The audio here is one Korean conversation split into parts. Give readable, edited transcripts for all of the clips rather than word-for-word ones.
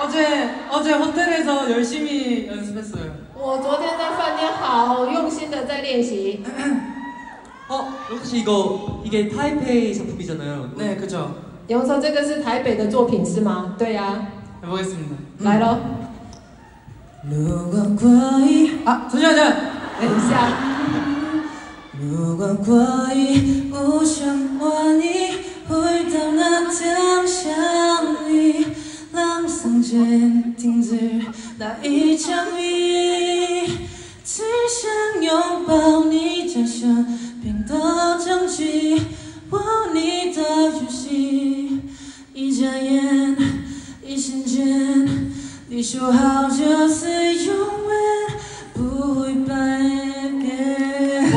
어제 호텔에서 열심히 연습했어요. 我昨天在饭店好用心的在练习。 혹시 이게 타이페이 작품이잖아요. 네, 그죠. 有说这个是台北的作品是吗？对呀、 해보겠습니다. 来喽。 잠시만요. 等一下。 如果过于无想问你，回到那天相遇，让时间停止那一场雨，只想拥抱你，在身边的证据，玩你的游戏，一眨眼，一瞬间，你说好就是永远不会改变。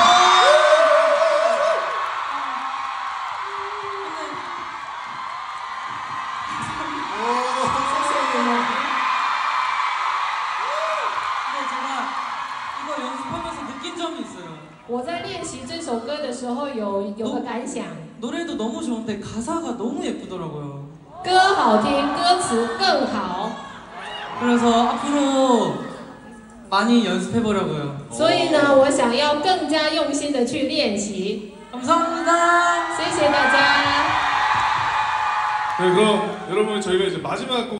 我在练习这首歌的时候有个感想， 노래도 너무 좋은데 가사가 너무 예쁘더라고요. 歌好听，歌词更好， 그래서 앞으로 많이 연습해보려고요. 所以呢，我想要更加用心的去练习。 감사합니다. 谢谢大家。 네, 그럼 여러분 저희가 이제 마지막 곡